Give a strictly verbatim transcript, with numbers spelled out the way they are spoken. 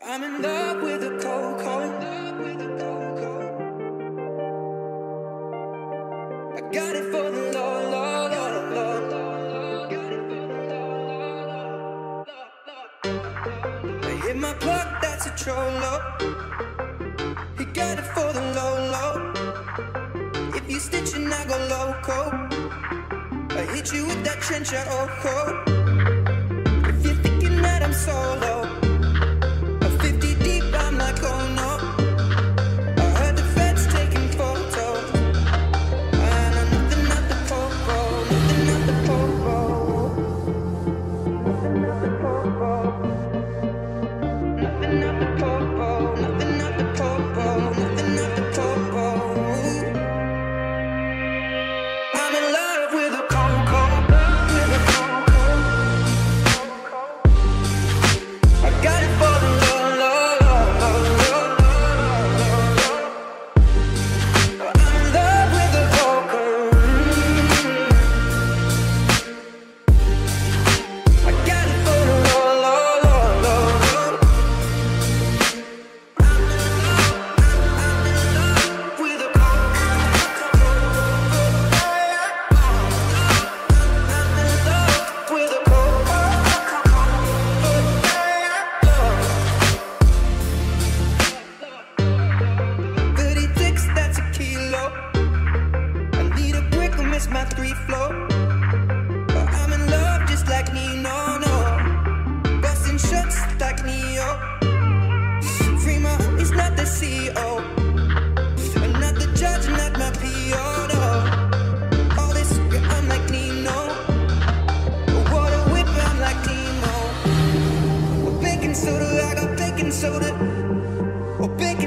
I'm in love with a Coco. I got it for the Lord, Lord, Lord, Lord. I hit my plug, that's a trollo. He got it for the low, low. If you stitching, I go loco. I hit you with that trencher, oh, oh. If you're thinking that I'm solo, a fifty deep, I'm like, oh no. I heard the feds taking photos. I know nothing at the Coco, nothing at the Coco. Nothing at the Coco. Nothing at the Coco, nothing at the Coco, nothing at the Coco. I'm in love with a Coco, with a Coco. I got it for the low, low, low, low, low. I'm in love with a Coco. I got it for the low, low, low, low, low. I'm in love, I'm in love with a Coco. I'm in love with a Coco. thirty-six, that's a kilo. I need a brick to miss my three flow. But I'm in love just like Nino, no. Busting shots like Neo. Free my homies, not the C E O. I'm not the judge, not my P O, no. All this, yeah, I'm like Nino. What a whip, I'm like Nemo. Oh, baking soda, I got baking soda. Oh, baking